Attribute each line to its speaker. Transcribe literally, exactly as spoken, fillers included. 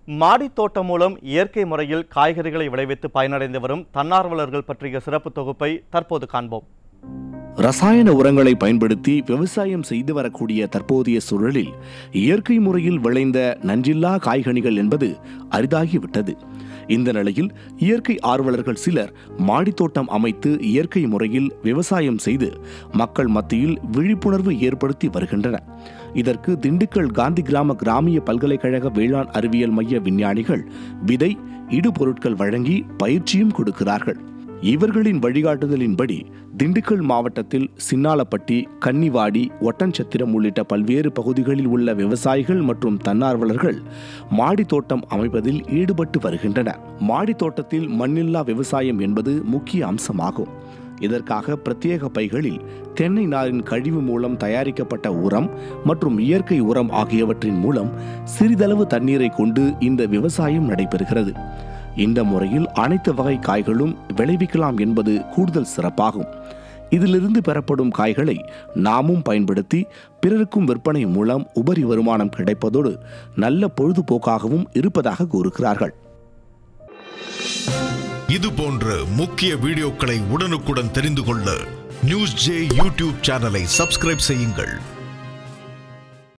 Speaker 1: மாடி தோட்டம் மூலம் இயற்கை முறையில் காய்கறிகளை விளைவித்து பயனடைந்து வரும் தன்னார்வலர்கள் பற்றிய சிறப்பு தொகுப்பை தற்போது காண்போம்.
Speaker 2: ரசாயன உரங்களை பயன்படுத்தி விவசாயம் செய்து வரக்கூடிய தற்போதைய சூழலில் இயற்கை முறையில் விளைந்த நஞ்சில்லா காய்கனிகள் என்பது அரிதாகிவிட்டது. இந்த நிலையில் இயற்கை ஆர்வலர்கள் சிலர் மாடித்தோட்டம் அமைத்து இயற்கை முறையில் விவசாயம் செய்து மக்கள் மத்தியில் விழிப்புணர்வு ஏற்படுத்தி வருகின்றனர். இதற்கு திண்டுக்கல் காந்தி கிராம கிராமிய பல்கலைக்கழக வேளாண் அறிவியல் மைய விஞ்ஞானிகள் விதை, இடுபொருட்கள் வழங்கி பயிற்சியும் கொடுக்கிறார்கள். இவர்களின் வழிகாட்டுதலின்படி திண்டுக்கல் மாவட்டத்தில் சின்னாலப்பட்டி, கன்னிவாடி, ஒட்டன்சத்திரம் உள்ளிட்ட பல்வேறு பகுதிகளில் உள்ள விவசாயிகள் மற்றும் தன்னார்வலர்கள் மாடித்தோட்டம் அமைப்பதில் ஈடுபட்டு வருகின்றனர். மாடித்தோட்டத்தில் மண்ணில்லா விவசாயம் என்பது முக்கிய அம்சமாகும். இதற்காக பிரத்யேக பைகளில் தென்னை நாரின் கழிவு மூலம் தயாரிக்கப்பட்ட உரம் மற்றும் இயற்கை உரம் ஆகியவற்றின் மூலம் சிறிதளவு தண்ணீரை கொண்டு இந்த விவசாயம் நடைபெறுகிறது. இந்த முறையில் அனைத்து வகை காய்களும் விளைவிக்கலாம் என்பது கூடுதல் சிறப்பாகும். இதிலிருந்து பெறப்படும் காய்களை நாமும் பயன்படுத்தி பிறருக்கும் விற்பனை மூலம் உபரி வருமானம் கிடைப்பதோடு நல்ல பொழுதுபோக்காகவும் இருப்பதாக கூறுகிறார்கள்.
Speaker 3: இது போன்ற முக்கிய வீடியோக்களை உடனுக்குடன் தெரிந்து கொள்ள நியூஸ் ஜே யூடியூப் சேனலை சப்ஸ்கிரைப் செய்யுங்கள்.